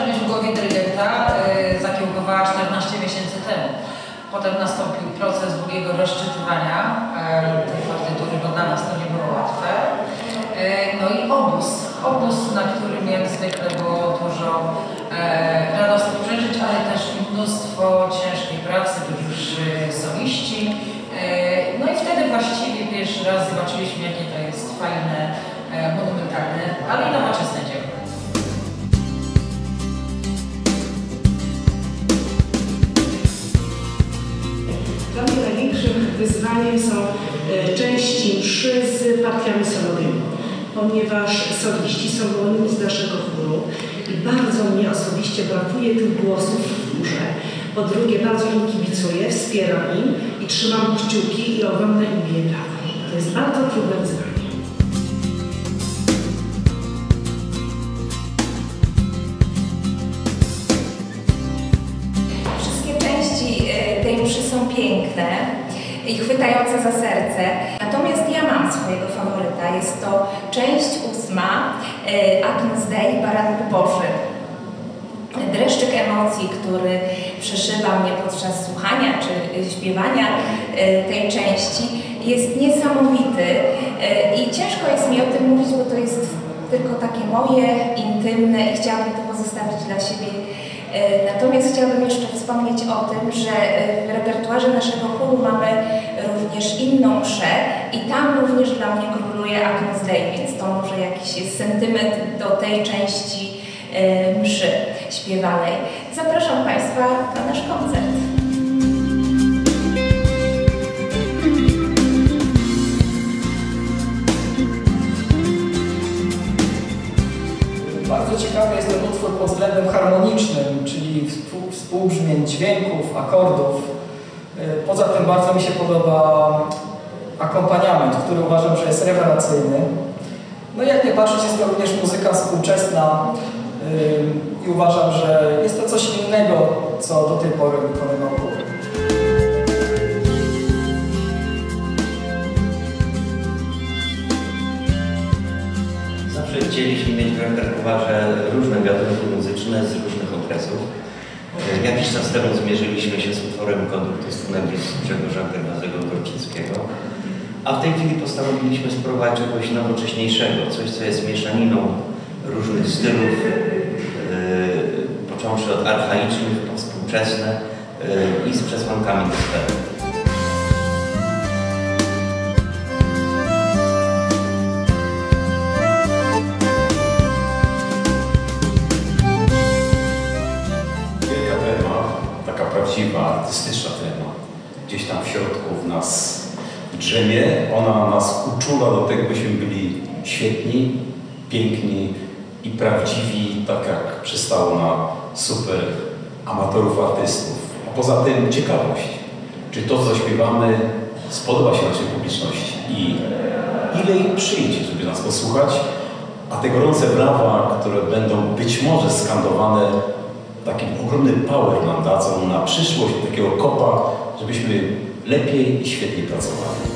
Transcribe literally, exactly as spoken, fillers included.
mieć w głowie dyrygenta, yy, zakiełkowała czternaście miesięcy temu. Potem nastąpił proces długiego rozczytywania yy, tej partytury, bo dla nas to nie było łatwe. Yy, no i obóz. Obóz, na którym jak zwykle było dużo yy, radosnych przeżyć, ale też mnóstwo ciężkiej pracy, byli już yy, soliści. Yy, no i wtedy właściwie pierwszy raz zobaczyliśmy, jakie to jest fajne, yy, monumentalne, ale i nowoczesne dzieło. Dla mnie największym wyzwaniem są części mszy z partiami solowymi, ponieważ soliści są wolni z naszego chóru i bardzo mnie osobiście brakuje tych głosów w chórze. Po drugie, bardzo im kibicuję, wspieram im i trzymam kciuki i ogromne im biję brawo. To jest bardzo trudne wyzwanie. Tej mszy są piękne i chwytające za serce. Natomiast ja mam swojego faworyta. Jest to część ósma Agnus Dei, Baranek Boży. Dreszczyk emocji, który przeszywa mnie podczas słuchania czy śpiewania tej części, jest niesamowity i ciężko jest mi o tym mówić, bo to jest tylko takie moje, intymne i chciałabym to pozostawić dla siebie. Natomiast chciałabym jeszcze wspomnieć o tym, że w repertuarze naszego chóru mamy również inną mszę i tam również dla mnie króluje Agnus Dei, więc to może jakiś jest sentyment do tej części mszy śpiewanej. Zapraszam Państwa na nasz koncert. Bardzo ciekawy jest ten utwór pod względem harmonicznym, czyli współbrzmień, dźwięków, akordów. Poza tym bardzo mi się podoba akompaniament, który uważam, że jest rewelacyjny. No i jak nie patrzeć, jest to również muzyka współczesna i uważam, że jest to coś innego, co do tej pory wykonywał chór. Chcieliśmy mieć w repertuarze różne gatunki muzyczne z różnych okresów. Jakiś czas temu zmierzyliśmy się z utworem Conductus Funebris Grzegorza Gerwazego Gorczyckiego, a w tej chwili postanowiliśmy spróbować czegoś nowocześniejszego, coś co jest mieszaniną różnych stylów, yy, począwszy od archaicznych po współczesne yy, i z przesłankami gospelu. Prawdziwa, artystyczna tema. Gdzieś tam w środku w nas drzemie, ona nas uczula do tego, byśmy byli świetni, piękni i prawdziwi, tak jak przystało na super amatorów, artystów. A poza tym ciekawość, czy to, co zaśpiewamy, spodoba się naszej publiczności i ile ich przyjdzie, żeby nas posłuchać, a te gorące brawa, które będą być może skandowane, taki ogromny power nam dadzą na przyszłość takiego kopa, żebyśmy lepiej i świetniej pracowali.